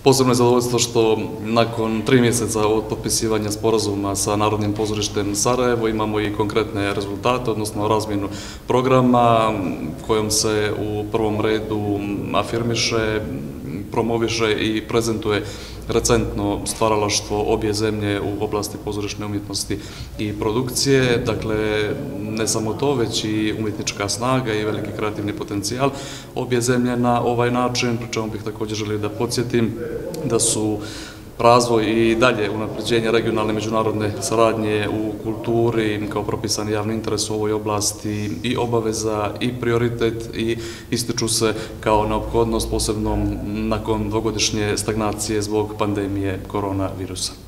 Posebno je zadovoljstvo što nakon 3 mjeseca od potpisivanja sporazuma sa Narodnim pozorištem Sarajevo imamo i konkretne rezultate, odnosno razmjenu programa kojom se u prvom redu afirmiše, promoviše i prezentuje recentno stvaralaštvo obje zemlje u oblasti pozorišne umjetnosti i produkcije. Dakle, ne samo to, već i umjetnička snaga i veliki kreativni potencijal obje zemlje na ovaj način, pri čemu bih također želio da podsjetim da su razvoj i dalje unapređenje regionalne međunarodne saradnje u kulturi kao propisani javni interes u ovoj oblasti i obaveza i prioritet i ističu se kao neophodnost posebno nakon dvogodišnje stagnacije zbog pandemije koronavirusa.